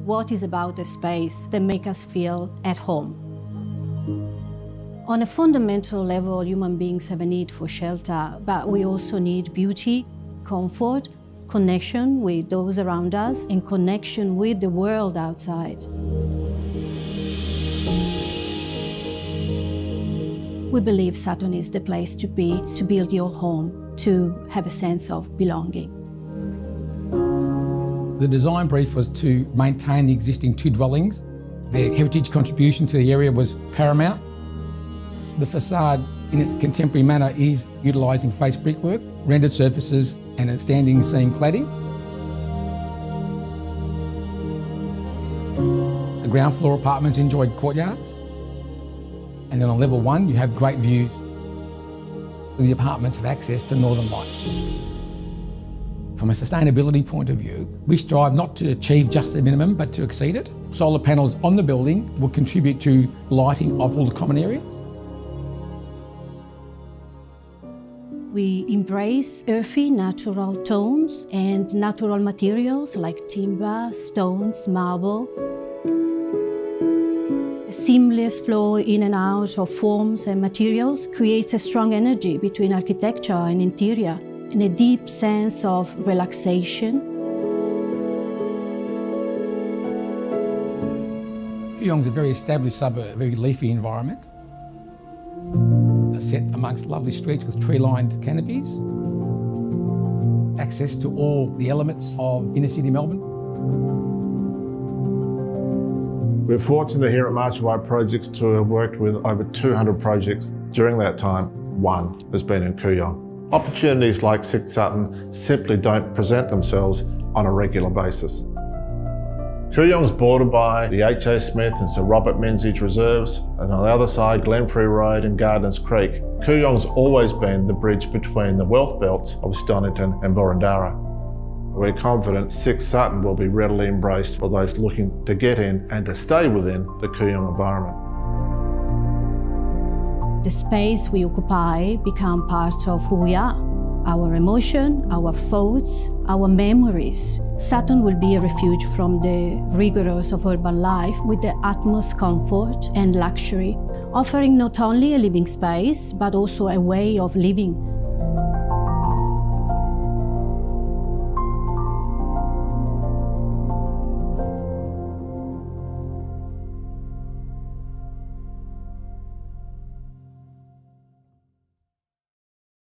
what is about the space that makes us feel at home. On a fundamental level, human beings have a need for shelter, but we also need beauty, comfort, connection with those around us, and connection with the world outside. We believe Sutton is the place to be, to build your home, to have a sense of belonging. The design brief was to maintain the existing 2 dwellings. Their heritage contribution to the area was paramount. The facade, in its contemporary manner, is utilising face brickwork, rendered surfaces and a standing seam cladding. The ground floor apartments enjoyed courtyards. And then on level 1, you have great views. The apartments have access to northern light. From a sustainability point of view, we strive not to achieve just the minimum, but to exceed it. Solar panels on the building will contribute to lighting of all the common areas. We embrace earthy, natural tones and natural materials like timber, stones, marble. The seamless flow in and out of forms and materials creates a strong energy between architecture and interior, and a deep sense of relaxation. Kooyong's a very established suburb, a very leafy environment. Set amongst lovely streets with tree-lined canopies. Access to all the elements of inner city Melbourne. We're fortunate here at Marshall White Projects to have worked with over 200 projects. During that time, 1 has been in Kooyong. Opportunities like 6 Sutton simply don't present themselves on a regular basis. Kooyong's bordered by the H.A. Smith and Sir Robert Menzies reserves, and on the other side, Glenfrey Road and Gardners Creek. Kooyong's always been the bridge between the wealth belts of Stonnington and Boroondara. We're confident 6 Sutton will be readily embraced by those looking to get in and to stay within the Kooyong environment. The space we occupy becomes part of who we are. Our emotion, our thoughts, our memories. Sutton will be a refuge from the rigors of urban life with the utmost comfort and luxury, offering not only a living space, but also a way of living